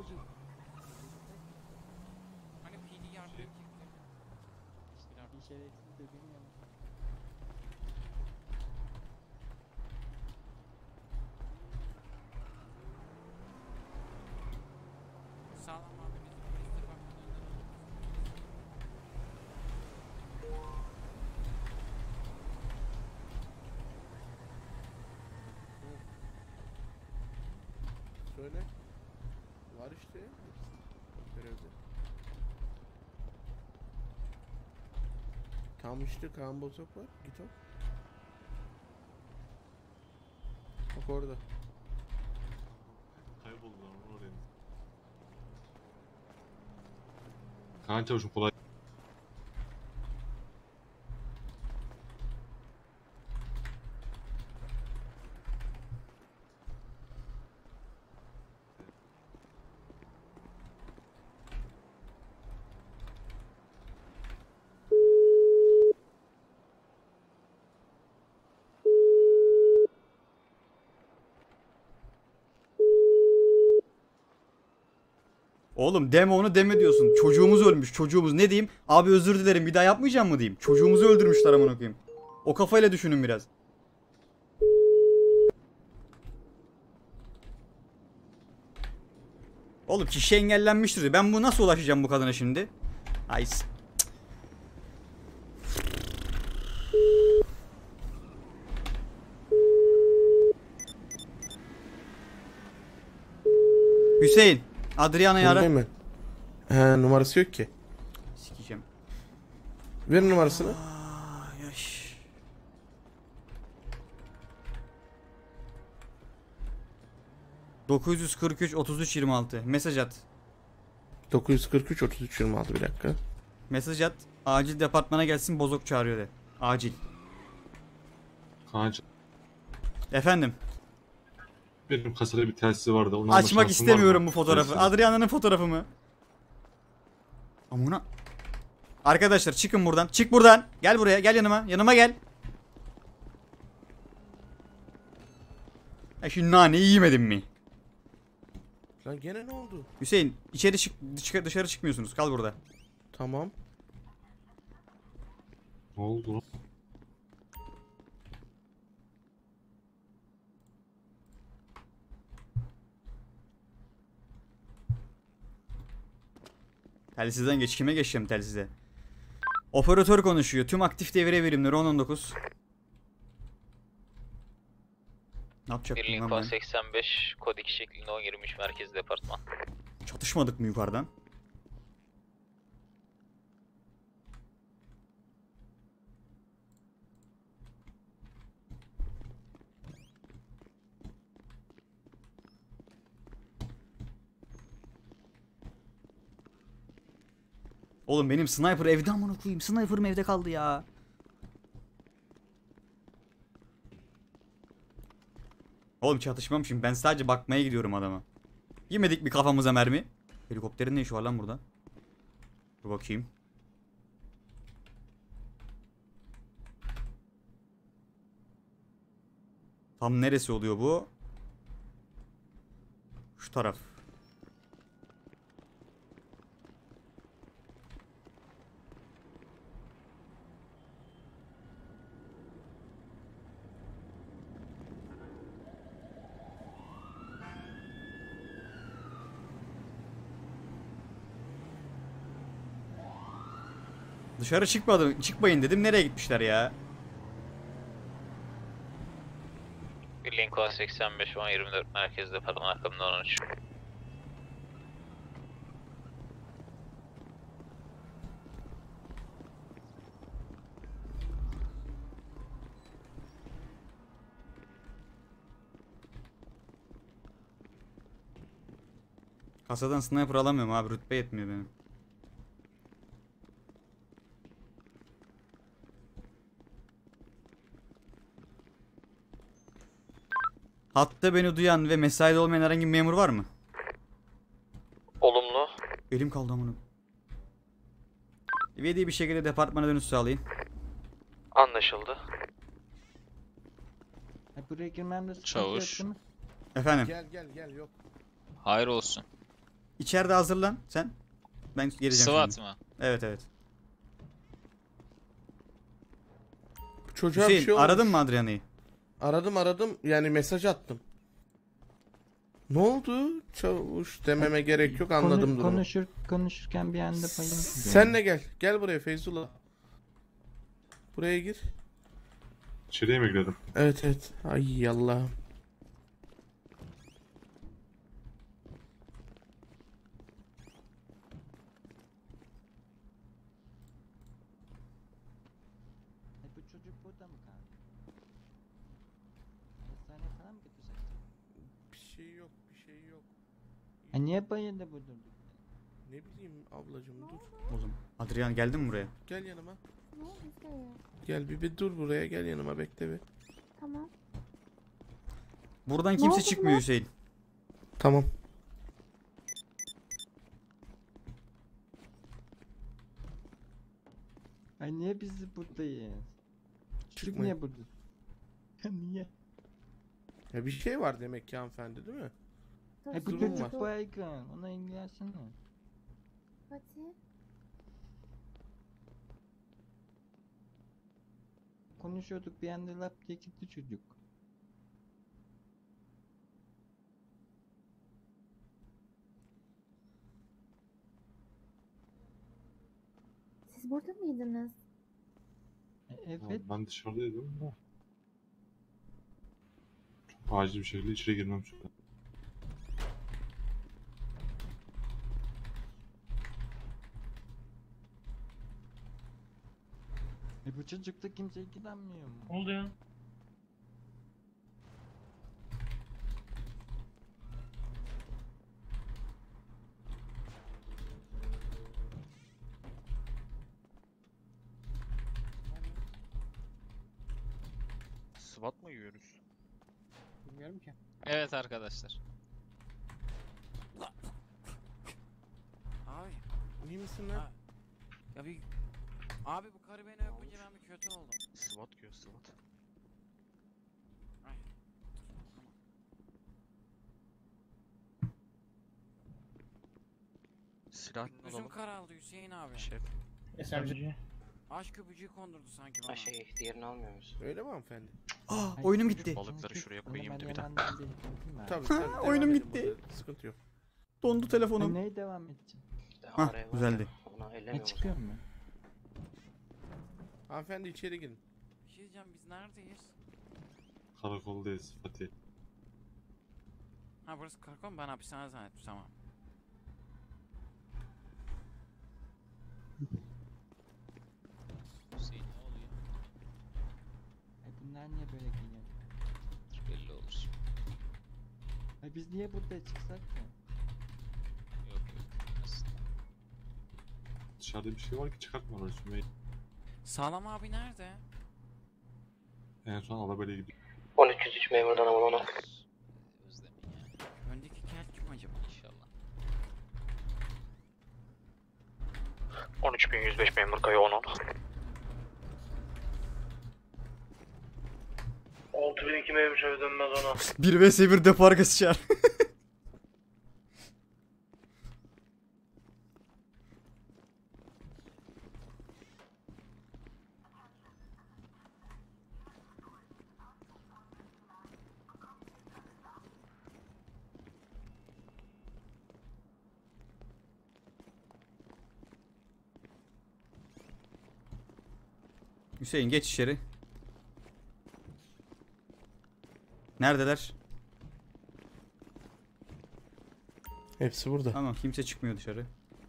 Hani PD yardım edecekti. Sağlam abiniz polis departmanından alır mısınız? Söyle. Var işte. Görevde. Tam işte Kaan Bozok var. Git al. Bak orada. Kayboldular oraya. Kaan Çavuş'um kolay. Oğlum deme onu deme diyorsun. Çocuğumuz ölmüş. Çocuğumuz ne diyeyim? Abi özür dilerim bir daha yapmayacağım mı diyeyim? Çocuğumuzu öldürmüşler amına koyayım. O kafayla düşünün biraz. Oğlum kişi engellenmiştir. Ben bu nasıl ulaşacağım bu kadına şimdi? Ay Hüseyin. Adriana'yı ara. Buradayım ben. He, numarası yok ki. Sikeceğim. Ver numarasını. Ay, yaş. ...943-33-26... Mesaj at. 943 33 26 bir dakika. Mesaj at. Acil departmana gelsin, Bozok çağırıyor de. Acil. Kaan Çavuş. Efendim. Benim kasada bir telsizi vardı. Onu alma Açmak şansın var istemiyorum mı? bu fotoğrafı. Telsizi. Adriana'nın fotoğrafı mı? Amına. Arkadaşlar çıkın buradan. Çık buradan. Gel buraya. Gel yanıma. Yanıma gel. Ya şu naneyi yemedin mi? Lan gene ne oldu? Hüseyin içeri dışarı çıkmıyorsunuz. Kal burada. Tamam. Ne oldu lan? Telsizden geç. Kime geçeceğim telsize? Operatör konuşuyor. Tüm aktif devre birimleri 10-19. Ne yapacaktım Birliğin lan kod ben? 85 kod 2 şeklinde 10-23 merkez departman. Çatışmadık mı yukarıdan? Oğlum benim sniper evde amına koyayım. Sniper'ım evde kaldı ya. Oğlum çatışmam şimdi. Ben sadece bakmaya gidiyorum adama. Yemedik mi kafamıza mermi? Helikopterin ne işi var lan burada? Dur bakayım. Tam neresi oluyor bu? Şu taraf. Dışarı çıkmayın dedim. Nereye gitmişler ya? Birliğin kod 85 10-24 merkez departman arkamdan 13. Kasadan sniper alamıyorum abi. Rütbe yetmiyor benim. Hatta beni duyan ve mesaide olmayan herhangi bir memur var mı? Olumlu. Elim kaldı amına. İvedi bir şekilde departmana dönüş sağlayın. Anlaşıldı. Buraya girmemde sıkıntı Çavuş. yok değil mi? Efendim. Gel yok. Hayır olsun. İçeride hazırlan sen. Ben geleceğim SWAT şimdi. mı? Evet evet. Çocuğa bir Hüseyin şey olmuş. aradın mı Adrian'ı? Aradım. Yani mesaj attım. Ne oldu? Çavuş dememe gerek yok, anladım durumu. Konuşurken bir anda payım. Sen de gel. Gel buraya Feyzullah. Buraya gir. İçeriye mi girdim? Evet. Ay Allah'ım. Bu çocuk burada mı kaldı? Hastaneye falan mı götüreceksin? Bir şey yok. Ha niye bayıldı bu durduk? Ne bileyim ablacığım, dur. Oğlum Adrian geldin mi buraya? Gel yanıma. Ne Hüseyin? Gel bir dur buraya, gel yanıma, bekle bir. Tamam. Buradan Ne kimse oldu çıkmıyor lan? Hüseyin. Tamam. Ay niye biz buradayız? Çocuk Çıkmayın. niye burada? Niye? Ya bir şey var demek ki hanımefendi, değil mi? Dur, Ay bu Durum çocuk var. baygın. Ona ilgilensene. Fatih. Konuşuyorduk bir anda lap diye gitti çocuk. Siz burada mıydınız? Evet. Ben dışarıdaydım da. Çok acil bir şekilde içeri girmem çünkü. Bu çocukla kimse ilgilenmiyor mu? Ne oldu ya? SWAT mı yiyoruz? Bilmiyorum ki. Evet arkadaşlar. Abi. İyi misin lan? Ha. Ya bir... Abi bu karı beni öpünce ben bir kötü oldum. SWAT yiyor SWAT. Ay. Silah Gözüm alalım. karaldı Hüseyin abi. Şef. SMG. Aşk öpücüğü kondurdu sanki bana. Diğerini almıyor musun? Öyle mi hanımefendi? Aa Ay, oyunum çocuk gitti. Balıkları çocuk. şuraya Onu koyayım ben da bir de. yalandan bir hüküm var. Tabii Oyunum devam edin gitti. burada, sıkıntı yok. Dondu Ay, telefonum. neye devam edeceğim? Daha Hah, araya var güzeldi. ya, Ona Ne ellemiyor musun? çıkıyor mu? Hanımefendi içeri girin. Bir şey diyeceğim, biz neredeyiz? Karakoldayız Fatih. Ha burası karakol mu? Ben hapishane zannettim, tamam. Hüseyin ne oluyor? Ay bunlar niye böyle geliyor? Belli olur şimdi. Ay biz niye burada çıksak ki? Yok. Aslında. Dışarıda bir şey var ki çıkartma Sümeyye. Sağlam abi nerede? En son Alabel'e gidiyor. 1303 memurdan ama ona. Özlemin ya. Öndeki kel kim acaba? İnşallah. 13105 memur kayı 10 6002 memur şöyle dönmez ona. 1 vs 1 depo arkası çağır. Hüseyin geç içeri. Neredeler? Hepsi burada. Tamam kimse çıkmıyor dışarı.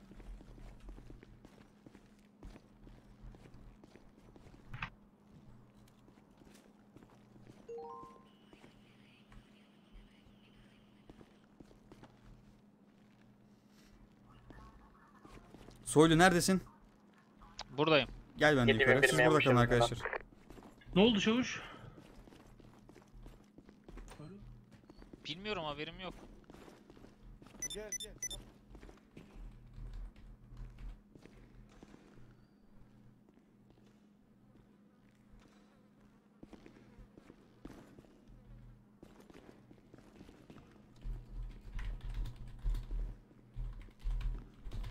Soylu neredesin? Buradayım. Gel ben de 7001 yukarı. Siz burada memur kalın şefinden. arkadaşlar. Ne oldu çavuş? Bilmiyorum, haberim yok. Gel.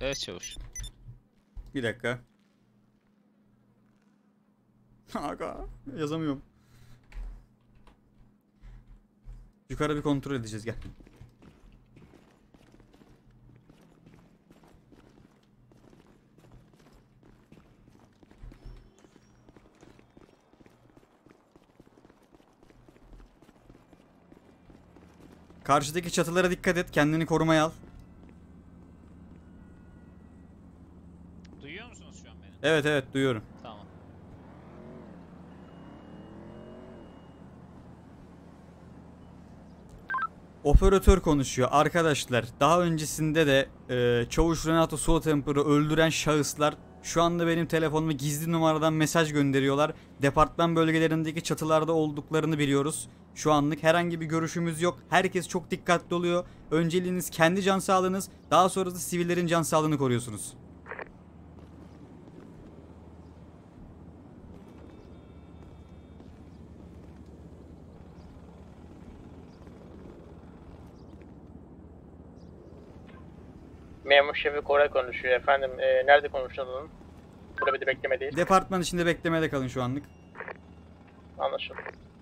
Evet çavuş. Bir dakika. Aga yazamıyorum. Yukarı bir kontrol edeceğiz, gel. Karşıdaki çatılara dikkat et, kendini korumaya al. Duyuyor musunuz şu an beni? Evet evet duyuyorum. Tamam. Operatör konuşuyor. Arkadaşlar daha öncesinde de Çavuş Renato Soğutemper'ı öldüren şahıslar şu anda benim telefonuma gizli numaradan mesaj gönderiyorlar. Departman bölgelerindeki çatılarda olduklarını biliyoruz. Şu anlık herhangi bir görüşümüz yok. Herkes çok dikkatli oluyor. Önceliğiniz kendi can sağlığınız, daha sonrasında sivillerin can sağlığını koruyorsunuz. Memur Şefik Koray konuşuyor efendim. Nerede konuşalım? Burada bir de beklemedeyiz. Departman içinde beklemede kalın şu anlık. Anlaşıldı.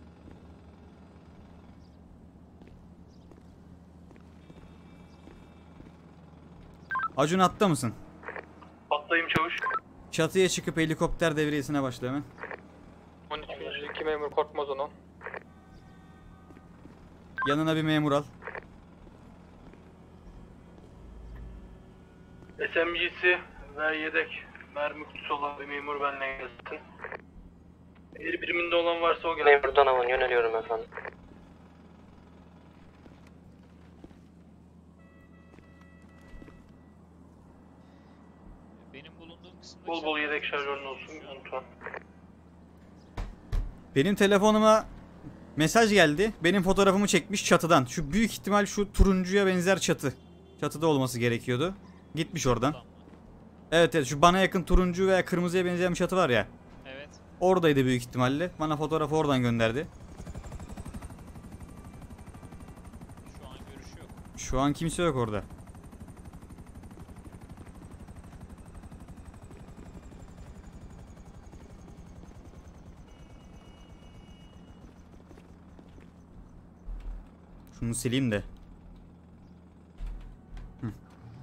Acun hatta mısın? Atlayayım çavuş. Çatıya çıkıp helikopter devriyesine başla hemen. 13.2 memur Korkmaz onu. Yanına bir memur al. SMG'si ve yedek mermi kutusu olan bir memur benimle gelsin. Eğer biriminde olan varsa o gelsin. Memurdan aman yöneliyorum efendim. Benim bulunduğum kısımda... Bol bol yedek şarjörün olsun lütfen. Benim telefonuma mesaj geldi. Benim fotoğrafımı çekmiş çatıdan. Şu büyük ihtimal şu turuncuya benzer çatı. Çatıda olması gerekiyordu. Gitmiş oradan. Evet evet, şu bana yakın turuncu veya kırmızıya benzeyen bir çatı var ya. Evet. Oradaydı büyük ihtimalle. Bana fotoğrafı oradan gönderdi. Şu an görüş yok. Şu an kimse yok orada. Şunu sileyim de. Hı.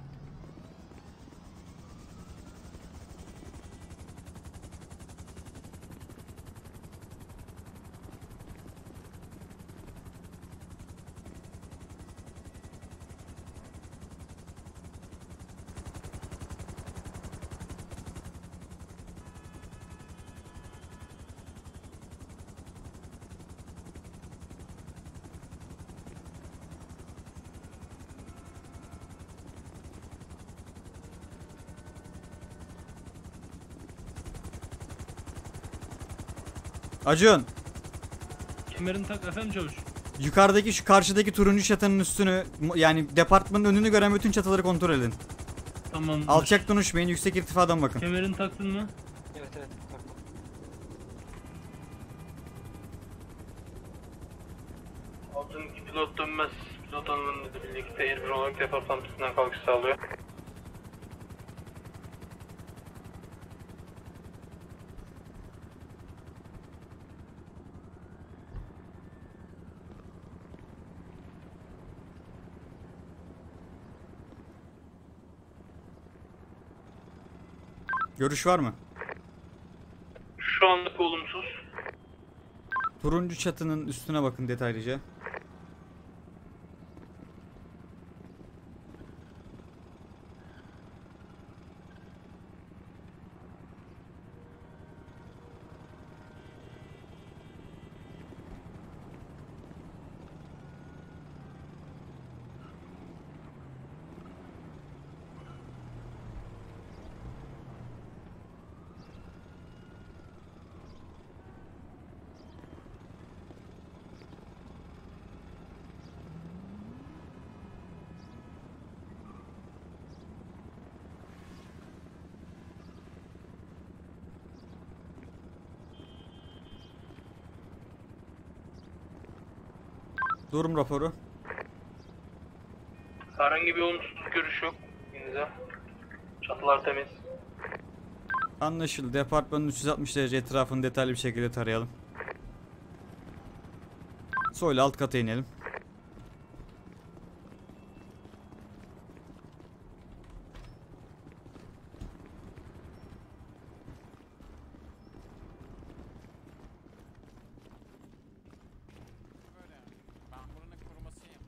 Acun, Kemerini tak efendim çavuş. yukarıdaki şu karşıdaki turuncu çatının üstünü, yani departmanın önünü gören bütün çatıları kontrol edin. Tamam. Alçak konuşmayın, yüksek irtifadan bakın. Kemerini taktın mı? Evet evet. Altındaki pilot dönmez. Pilot hanımınla birlikte Air 1 olarak departman üstünden kalkış sağlıyor. Görüş var mı? Şu anlık olumsuz. Turuncu çatının üstüne bakın detaylıca. Durum raporu. Herhangi bir olumsuzluk görüş yok. İmza. Çatılar temiz. Anlaşıldı. Departmanın 360 derece etrafını detaylı bir şekilde tarayalım. Soyla alt kata inelim. Böyle. Ben buranın korumasıyım.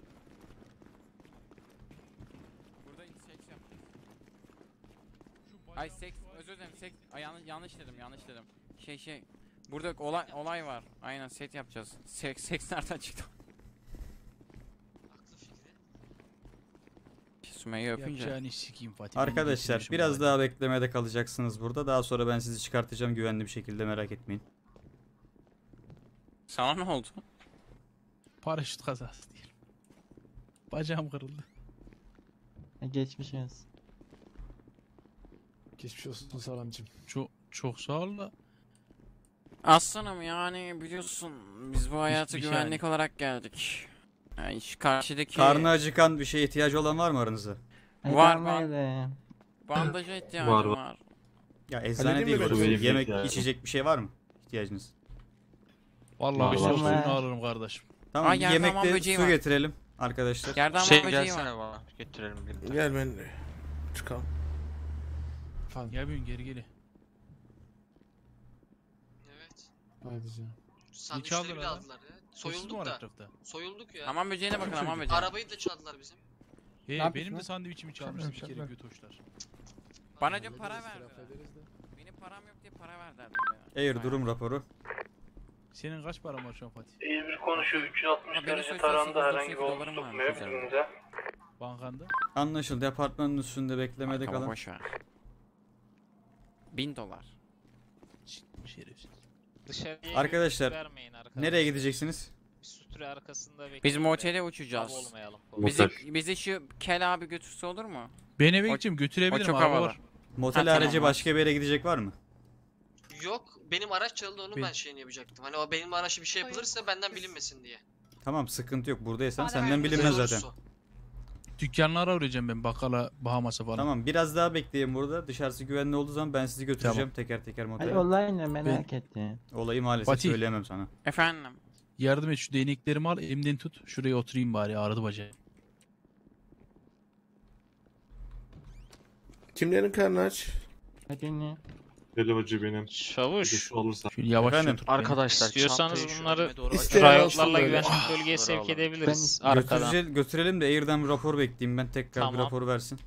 Burada seks yapacağız. Ay seks, özür dilerim seks. Ay, yanlış dedim. Şey. Burada olay var. Aynen set yapacağız. Seks nereden çıktı? Sümeyye öpünce. Arkadaşlar biraz daha beklemede kalacaksınız burada. Daha sonra ben sizi çıkartacağım güvenli bir şekilde, merak etmeyin. Sana ne oldu? Paraşüt kazası değil. Bacağım kırıldı. Geçmiş olsun. Geçmiş olsun Salamcığım. Çok sağ ol da. Aslanım yani biliyorsun biz bu hayatı Hiçbir şey güvenlik olarak geldik. Yani şu karşıdaki Karnı acıkan bir şeye ihtiyacı olan var mı aranızda? Var, bandaja ihtiyacım Var, var. Ya eczane Halledeyim değil mi burası. ben? Yemek, Ya. içecek bir şey var mı ihtiyacınız? Vallahi bir Var. suyunu alırım kardeşim. Tamam, Ay, gerdanman yemekte böceği su var. getirelim arkadaşlar. Gerdanman Şey böceği var. gelsene bana. Götürelim birlikte. Gel ben de. Çıkalım. Gel bugün geri. Evet. Hadi canım. Sandviçleri bile aldılar ya. Soyulduk da. Soyulduk ya. Aman böceğine bakın aman böceğine. Arabayı da çaldılar bizim. Benim de sandviçimi çalmıştı bir kere götoşlar. Bana diyor para verdi. Benim param yok diye para verdiler. Air durum raporu. Senin kaç paran var şu an Fatih? Bir konuşuyor. 360 Ama benim derece soysal tarandı. 800 Herhangi bir dolarım olumsuz varmış tutmuyor üzerinde. birbirimize. Bankanda. Anlaşıldı. Departmanın üstünde beklemede Tamam kalın. boşver. $1000. Şerefsiz. Dışarıya Arkadaşlar, vermeyin arkadaşlar. Nereye gideceksiniz? Bir sütre arkasında bekleyin. Biz de motele av uçacağız. olmayalım. Bizi şu Kel abi götürse olur mu? Ben eve O- gideceğim o götürebilirim çok araba havalı. var. Motel tamam, harici var. başka bir yere gidecek var mı? Yok. Benim araç çalındı onu Ben- ben şeyini yapacaktım. Hani o benim araçta bir şey yapılırsa benden bilinmesin diye. Tamam, sıkıntı yok. Buradaysan Madem senden önümüzde bilinmez olursa. zaten. Dükkanlara uğrayacağım ben bakkala Bahamas'a falan. Tamam, biraz daha bekleyin burada. Dışarısı güvenli olduğu zaman ben sizi götüreceğim teker teker Ay motele. olay ne merak ettim. Olayı maalesef Fatih. söyleyemem sana. Efendim. Yardım et şu değneklerimi al elimden tut. Şuraya oturayım bari ağrıdı bacağı. Kimlerin karnı aç? Hadi ne? Deli hoca benim. Bir de Çavuş. su alırsa. Şöyle yavaş Efendim? otur. beni. Arkadaşlar İstiyorsanız çantayı şu bunları önüme doğru İsteyen açın. alsın Riotlarla böyle. güvenlik bölgeye sevk alalım. edebiliriz arkadan. Götürelim de Air'den bir rapor bekleyeyim ben, tekrar bir Tamam. rapor versin.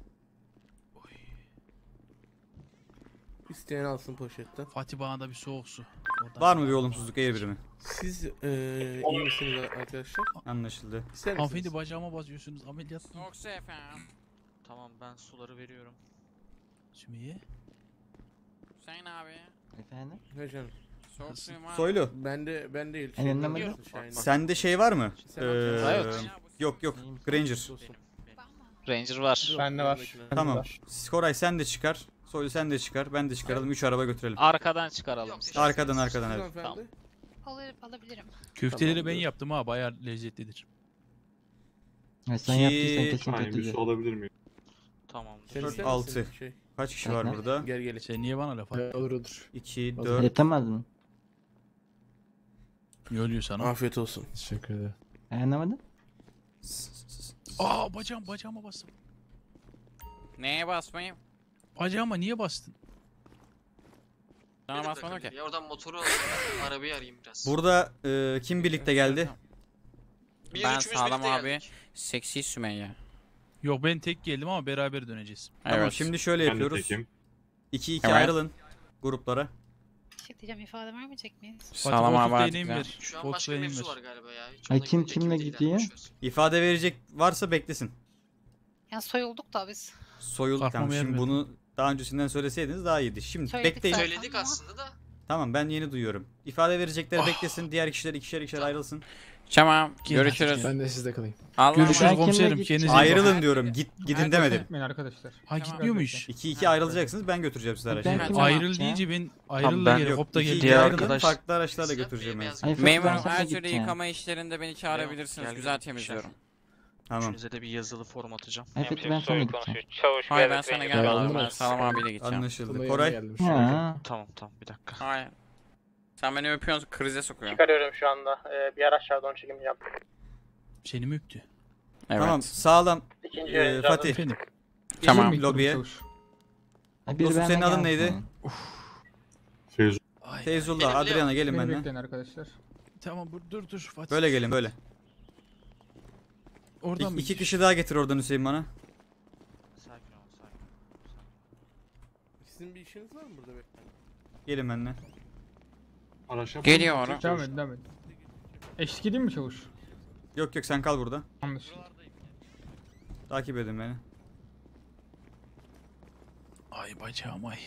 İsteyen alsın poşetten. Fatih bana da bir soğuk su. Oradan. Var mı bir olumsuzluk Air birimi? Siz iyi misiniz arkadaşlar? Anlaşıldı. İster misiniz? Hanımefendi bacağıma basıyorsunuz ameliyat mı? Soğuksa efendim. Tamam ben suları veriyorum. Sümeyye. Hüseyin abi. Efendim? Ne canım? Soğuk suyum var. Soylu, Ben değil. Anlamadım. sende şey var mı? Riot. Yok. Granger. Ranger var. Bende var. Tamam. Koray sen de çıkar. Soylu sen de çıkar. Ben de çıkaralım. 3 araba götürelim. Arkadan çıkaralım. Arkadan evet. Tamam. Alabilirim. Köfteleri Tamam, ben dur. yaptım ha bayağı lezzetlidir. Ya sen Ki- yaptıysan kesin Hani bir kötüdür. su alabilir miyim? Tamamdır. 4, 6. Kaç kişi var Tekne. burada? Gel. Sen niye bana laf attın? Olur. 2, O 4. Yetemez mi? Ne oluyor sana? Afiyet olsun. Teşekkür ederim. Anlamadım. Aa bacağıma bastım. Neye basmayayım? Bacağıma niye bastın? Sana basmadım ki. Ya oradan motoru alayım. Arabayı arayayım biraz. Burada kim birlikte geldi? Biz Ben üçümüz sağlam birlikte abi. geldik. Seksi Sümeyye. Yok ben tek geldim ama beraber döneceğiz. Evet. Tamam, şimdi şöyle Ben de yapıyoruz. tekim. 2-2 Evet. ayrılın gruplara. Şey diyeceğim, ifade vermeyecek miyiz? Sağlam Fatih, abi koltuk değneğimi artık. ver. Şu an Koltuk başka bir değneğimi mevzu ver. var galiba ya. Hiç Ay, ona kim girecek kimle gibi değil, gidiyor? boş ver. İfade verecek varsa beklesin. Yani soyulduk da biz. Soyul. Kalkmama Tamam, yer şimdi verin. bunu daha öncesinden söyleseydiniz daha iyiydi. Şimdi Söyledik bekleyin. zaten. Söyledik Ama- aslında da. Tamam, ben yeni duyuyorum. İfade verecekleri beklesin. Diğer kişiler ikişer ayrılsın. Tamam. Gel, Görüşürüz. Ben de sizde kalayım. Allah'a Görüşürüz Ben komiserim. kimle Kendinize iyi gideceğim? bakın. Ayrılın diyorum. Gidin demedim. arkadaşlar. Ha gitmiyor muymuş? 2-2 ayrılacaksınız. Ben götüreceğim sizi Ben araçla. kimle Ayrıl gideceğim? deyince ben Tamam, ayrıl ben da gel Yok, hop da 2-2 gel. Diğer ayrılın. arkadaş- Farklı araçlarla Siyah götüreceğim ben beyaz sizi. Ay, Memurum Fatih, ben her sana türlü gideceğim. yıkama işlerinde beni çağırabilirsiniz. Geldim. Güzel temizliyorum. Tamam. Üçünüze de bir yazılı form atacağım. Evet ben sana gideceğim. Çavuş Hayır ve ben sana Ranger gelmedim. aldım Ben ben. Sağlam abiyle gideceğim. Anlaşıldı. Tuna'ya Koray. geldim şu an. Ha. Tamam bir dakika. Hayır. Sen beni öpüyorsun, krize sokuyorsun. Çıkarıyorum şu anda. Bir araç çağırdı onu çekimleyeceğim. Seni mi öptü? Evet. Tamam sağlam. İkinci yayıncı Fatih. Efendim. Tamam. Gelin lobiye. Ha, biri Dostum, benimle senin adın gelsin. neydi? Feyzo. Ay, Feyzullah, Adriana gelin Beni benimle. bekleyin arkadaşlar. Tamam dur Fatih. Böyle gelin böyle. Oradan mı İki gidiyorsun? kişi daha getir oradan Hüseyin bana. Sakin ol sakin ol. Sizin bir işiniz var mı burada beyefendi? Gelin benimle. Araç yapalım. Geliyor mı? ara. Devam edin devam edin. Eşlik edeyim mi çavuş? Yok yok sen kal burada. Anlaşıldı. Takip edin beni. Ay bacağım ay.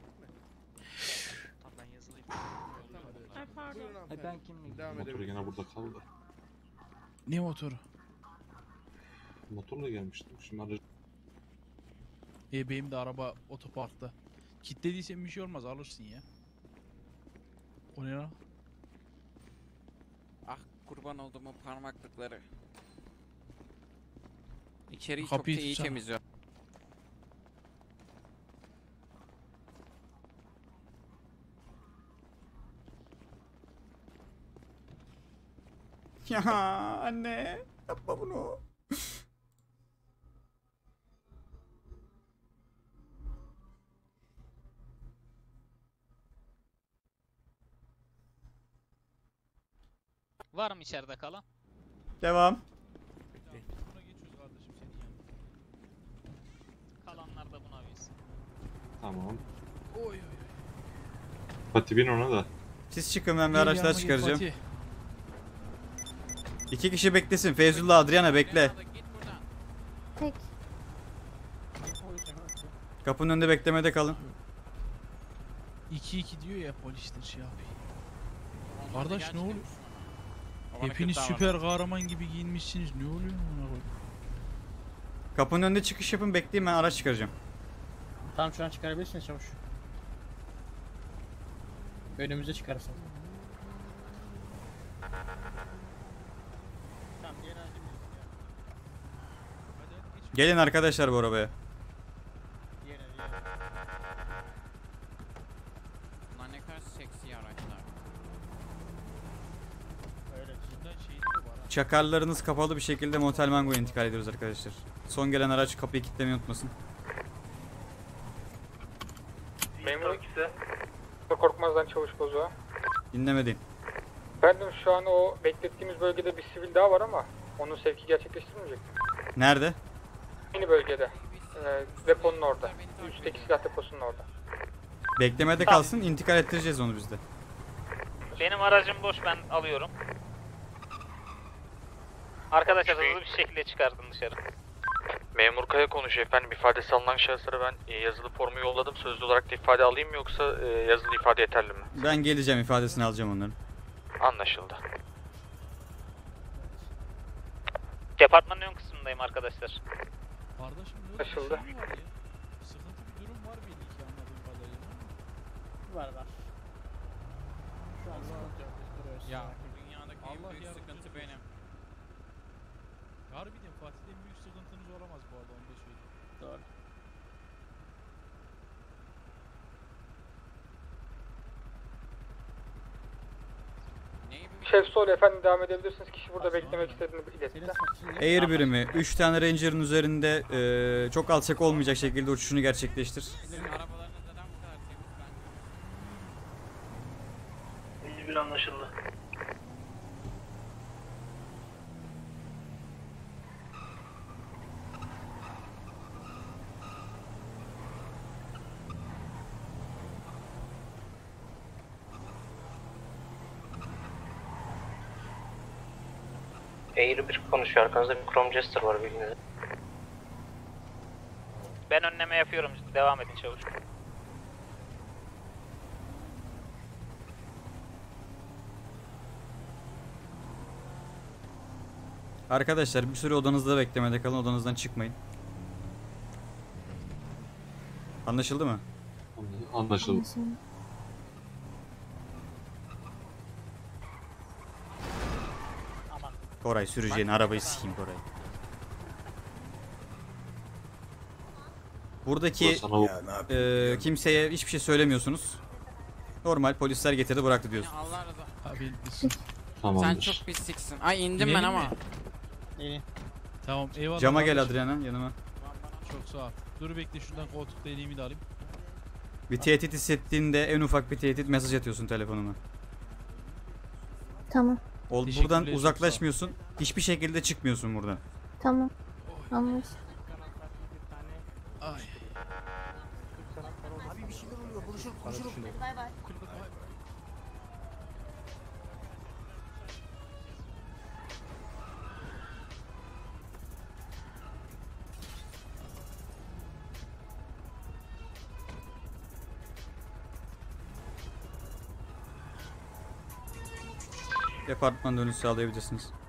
Tamam ben yazılı Buyurun Ay hanımefendi. ben kimle Devam Motoru edebiliriz. gene burada kaldı. Ne motoru? Motorla gelmiştim. Şimdi aracı Benim de araba otoparkta. Kilitlediysen bir şey olmaz alırsın ya. O ne lan? Ah kurban olduğumu parmaklıkları. İçeriği Kapıyı çok da iyi tutsana. temizliyor. Ya anne yapma bunu. Var mı içeride kalan? Devam. Buna geçiyoruz kardeşim senin yanına. Kalanlar da buna bilsin. tamam. Oy oy. Fatih bin ona da. Siz çıkın ben bir Gel araçlar yanıma gel çıkaracağım. Fatih. 2 kişi beklesin. Feyzullah, Adriana bekle. Git buradan. Kapının önünde beklemede kalın. 2-2 diyor ya polisler şey yapıyor. Onlar da Kardeş, ne gerçekten oluyor? Müslüman. O bana Hepiniz kötü süper kahraman gibi giyinmişsiniz. Ne oluyor amına koyayım? Kapının önünde çıkış yapın bekleyin ben araç çıkaracağım. Tamam şu an çıkarabilirsiniz çavuş. Önümüze çıkarsın. Tamam diğer aracı Gelin arkadaşlar bu arabaya. diğer aracı. Bunlar ne kadar seksi araçlar. Öyle. Cidden şey de var ha. Çakarlarınız kapalı bir şekilde Motel Mango'ya intikal ediyoruz arkadaşlar. Son gelen araç kapıyı kilitlemeyi unutmasın. Memur ikisi. Korkmazdan çavuş bozuğa. Dinlemedin. Efendim şu an o beklettiğimiz bölgede bir sivil daha var ama onun sevki gerçekleştirmeyecek. Nerede? Aynı bölgede. Deponun orada. Üstteki silah deposunun orada. Beklemede kalsın intikal ettireceğiz onu biz de. Benim aracım boş, ben alıyorum. Arkadaşlar hızlı bir şekilde çıkardın dışarı. Memur Kaya konuşuyor efendim. İfadesi alınan şahıslara ben yazılı formu yolladım. Sözlü olarak da ifade alayım mı yoksa yazılı ifade yeterli mi? Ben geleceğim ifadesini alacağım onların. Anlaşıldı. Departmanın ön kısmındayım arkadaşlar. Kardeşim ne Anlaşıldı. bir şey mi var ya? Sıkıntı bir durum var belli ki anladığım kadarıyla. Var var. Şu an Ya bu dünyadaki en Allah büyük yardımcınız sıkıntı olsun. benim. Harbiden Fatih'ten büyük sıkıntınız olamaz bu arada, onu da söyleyeyim. Doğru. Neyi bu? Şef Sol efendim devam edebilirsiniz. Kişi burada beklemek istediğini iletti. Air birimi 3 tane Ranger'ın üzerinde çok alçak olmayacak şekilde uçuşunu gerçekleştir. Sizin arabalarınız neden bu kadar temiz ben? Bir anlaşıldı. Air 1 konuşuyor, arkanızda bir Chrome Jester var bildiğiniz. Ben önleme yapıyorum, devam edin çavuş. Arkadaşlar bir süre odanızda beklemede kalın, odanızdan çıkmayın. Anlaşıldı mı? Anlaşıldı. Koray süreceğin arabayı sikeyim Koray. Buradaki kimseye hiçbir şey söylemiyorsunuz. Normal polisler getirdi bıraktı diyorsun. Allah razı Abi bilsin. Tamamdır. Sen çok pisliksin. Ay indim ben İnelim ama. mi? Tamam eyvallah. Cama gel kardeşim. Adriana yanıma. Çok sağ ol. Dur bekle şuradan koltukta elimi de alayım. Bir tehdit hissettiğinde en ufak bir tehdit mesaj atıyorsun telefonuma. Tamam. Teşekkürler, Buradan çok uzaklaşmıyorsun. Hiçbir şekilde çıkmıyorsun buradan. Tamam. Anlaştık. Ay. Departman dönüş sağlayabilirsiniz.